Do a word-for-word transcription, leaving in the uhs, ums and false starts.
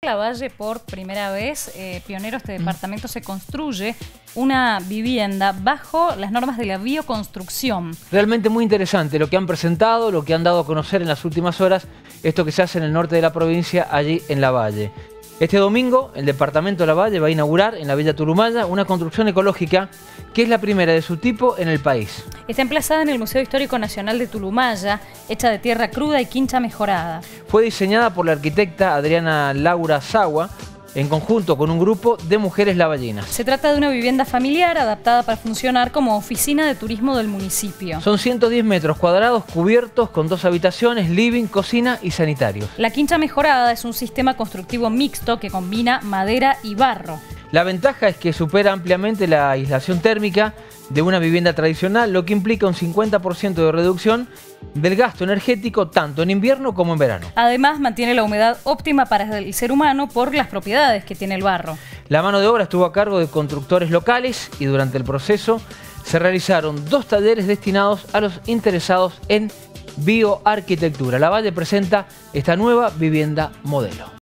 Lavalle por primera vez, eh, pionero este departamento, se construye una vivienda bajo las normas de la bioconstrucción. Realmente muy interesante lo que han presentado, lo que han dado a conocer en las últimas horas, esto que se hace en el norte de la provincia, allí en Lavalle. Este domingo, el departamento de Lavalle va a inaugurar en la Villa Turumaya una construcción ecológica que es la primera de su tipo en el país. Está emplazada en el Museo Histórico Nacional de Turumaya, hecha de tierra cruda y quincha mejorada. Fue diseñada por la arquitecta Adriana Laura Sagua, en conjunto con un grupo de mujeres lavallinas. Se trata de una vivienda familiar adaptada para funcionar como oficina de turismo del municipio. Son ciento diez metros cuadrados cubiertos con dos habitaciones, living, cocina y sanitarios. La quincha mejorada es un sistema constructivo mixto que combina madera y barro. La ventaja es que supera ampliamente la aislación térmica de una vivienda tradicional, lo que implica un cincuenta por ciento de reducción del gasto energético tanto en invierno como en verano. Además, mantiene la humedad óptima para el ser humano por las propiedades que tiene el barro. La mano de obra estuvo a cargo de constructores locales y durante el proceso se realizaron dos talleres destinados a los interesados en bioarquitectura. Lavalle presenta esta nueva vivienda modelo.